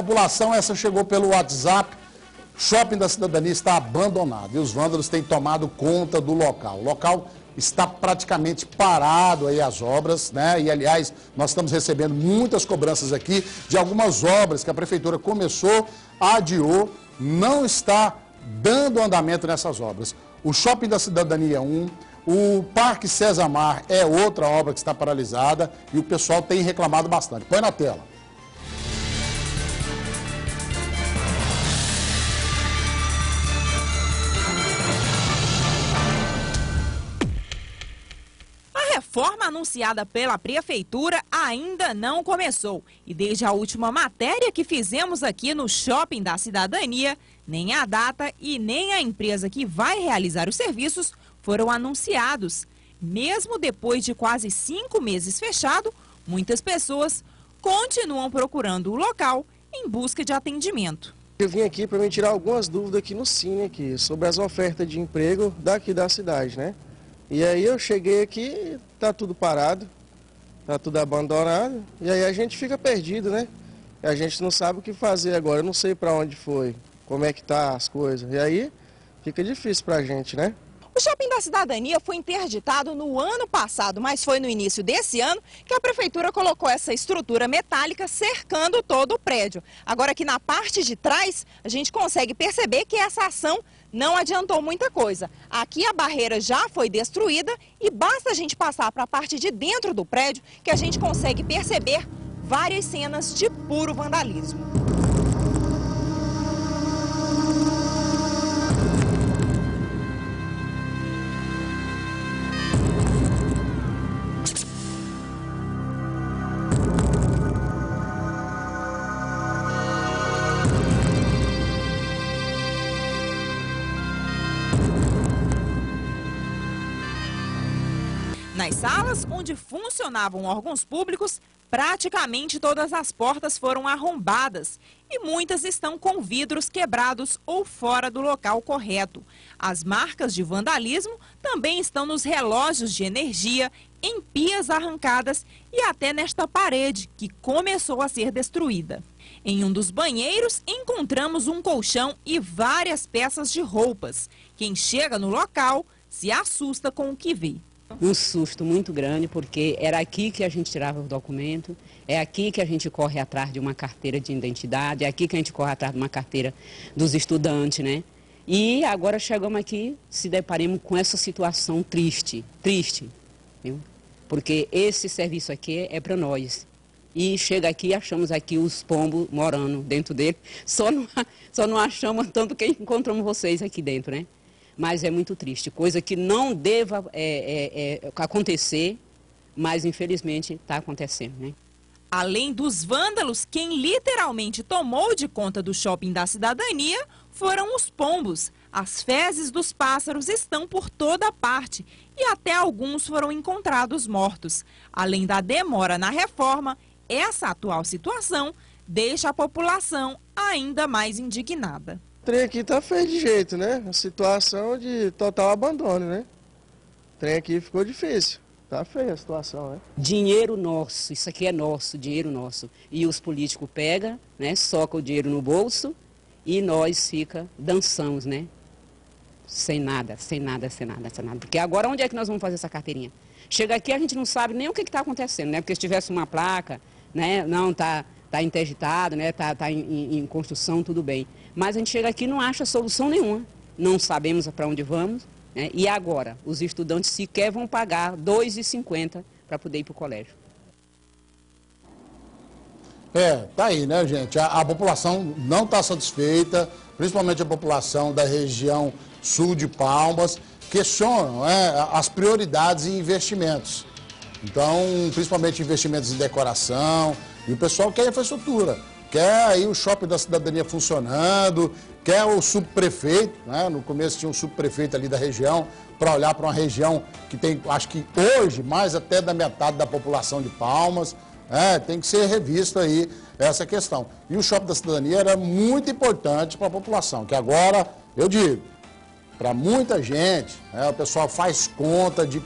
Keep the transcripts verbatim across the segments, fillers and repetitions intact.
população, essa chegou pelo WhatsApp. Shopping da Cidadania está abandonado e os vândalos têm tomado conta do local. O local está praticamente parado aí as obras, né? E, aliás, nós estamos recebendo muitas cobranças aqui de algumas obras que a Prefeitura começou, adiou, não está dando andamento nessas obras. O Shopping da Cidadania é um, o Parque César Mar é outra obra que está paralisada e o pessoal tem reclamado bastante. Põe na tela. A reforma anunciada pela Prefeitura ainda não começou. E desde a última matéria que fizemos aqui no Shopping da Cidadania, nem a data e nem a empresa que vai realizar os serviços foram anunciados. Mesmo depois de quase cinco meses fechado, muitas pessoas continuam procurando o local em busca de atendimento. Eu vim aqui para me tirar algumas dúvidas aqui no Cine, aqui, sobre as ofertas de emprego daqui da cidade, né? E aí eu cheguei aqui, tá tudo parado, tá tudo abandonado, e aí a gente fica perdido, né? E a gente não sabe o que fazer agora, eu não sei para onde foi, como é que tá as coisas, e aí fica difícil pra gente, né? O Shopping da Cidadania foi interditado no ano passado, mas foi no início desse ano que a Prefeitura colocou essa estrutura metálica cercando todo o prédio. Agora aqui na parte de trás, a gente consegue perceber que essa ação não adiantou muita coisa. Aqui a barreira já foi destruída e basta a gente passar para a parte de dentro do prédio que a gente consegue perceber várias cenas de puro vandalismo. Nas salas onde funcionavam órgãos públicos, praticamente todas as portas foram arrombadas e muitas estão com vidros quebrados ou fora do local correto. As marcas de vandalismo também estão nos relógios de energia, em pias arrancadas e até nesta parede que começou a ser destruída. Em um dos banheiros encontramos um colchão e várias peças de roupas. Quem chega no local se assusta com o que vê. Um susto muito grande, porque era aqui que a gente tirava o documento, é aqui que a gente corre atrás de uma carteira de identidade, é aqui que a gente corre atrás de uma carteira dos estudantes, né? E agora chegamos aqui, se deparamos com essa situação triste, triste, viu? Porque esse serviço aqui é para nós. E chega aqui e achamos aqui os pombos morando dentro dele, só não, só não achamos tanto que encontramos vocês aqui dentro, né? Mas é muito triste, coisa que não deva é, é, é, acontecer, mas infelizmente está acontecendo, né? Além dos vândalos, quem literalmente tomou de conta do Shopping da Cidadania foram os pombos. As fezes dos pássaros estão por toda parte e até alguns foram encontrados mortos. Além da demora na reforma, essa atual situação deixa a população ainda mais indignada. O trem aqui tá feio de jeito, né? A situação de total abandono, né? O trem aqui ficou difícil. Tá feia a situação, né? Dinheiro nosso, isso aqui é nosso, dinheiro nosso. E os políticos pegam, né? Socam o dinheiro no bolso e nós fica, dançamos, né? Sem nada, sem nada, sem nada, sem nada. Porque agora onde é que nós vamos fazer essa carteirinha? Chega aqui a gente não sabe nem o que está acontecendo, né? Porque se tivesse uma placa, né? Não, tá, tá interditado, né? Tá, tá em, em, em construção, tudo bem. Mas a gente chega aqui e não acha solução nenhuma. Não sabemos para onde vamos, né? E agora, os estudantes sequer vão pagar dois reais e cinquenta centavos para poder ir para o colégio. É, tá aí, né, gente? A, a população não está satisfeita, principalmente a população da região sul de Palmas, questionam é, as prioridades e investimentos. Então, principalmente investimentos em decoração, e o pessoal quer infraestrutura. Quer aí o Shopping da Cidadania funcionando, quer o subprefeito, né? No começo tinha um subprefeito ali da região, para olhar para uma região que tem, acho que hoje, mais até da metade da população de Palmas, é, tem que ser revisto aí essa questão. E o Shopping da Cidadania era muito importante para a população, que agora, eu digo, para muita gente, né, o pessoal faz conta de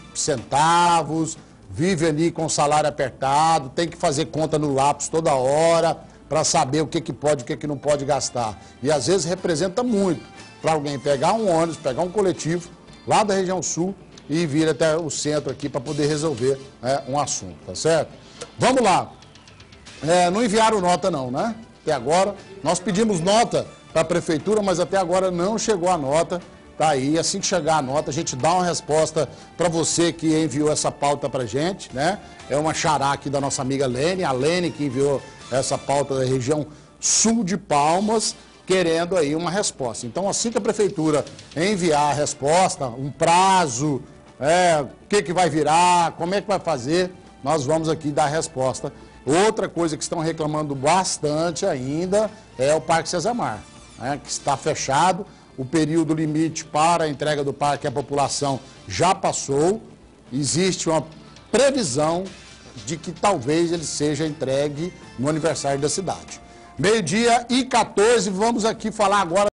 centavos, vive ali com salário apertado, tem que fazer conta no lápis toda hora, para saber o que, que pode e o que, que não pode gastar. E às vezes representa muito para alguém pegar um ônibus, pegar um coletivo lá da região sul e vir até o centro aqui para poder resolver é, um assunto, tá certo? Vamos lá. É, não enviaram nota não, né? Até agora. Nós pedimos nota para a prefeitura, mas até agora não chegou a nota. Tá aí, assim que chegar a nota, a gente dá uma resposta para você que enviou essa pauta para gente, né? É uma xará aqui da nossa amiga Lene, a Lene que enviou essa pauta da região sul de Palmas, querendo aí uma resposta. Então, assim que a prefeitura enviar a resposta, um prazo, é, o que, que vai virar, como é que vai fazer, nós vamos aqui dar a resposta. Outra coisa que estão reclamando bastante ainda é o Parque Cezamar, né, que está fechado. O período limite para a entrega do parque à população já passou. Existe uma previsão de que talvez ele seja entregue no aniversário da cidade. Meio-dia e quatorze, vamos aqui falar agora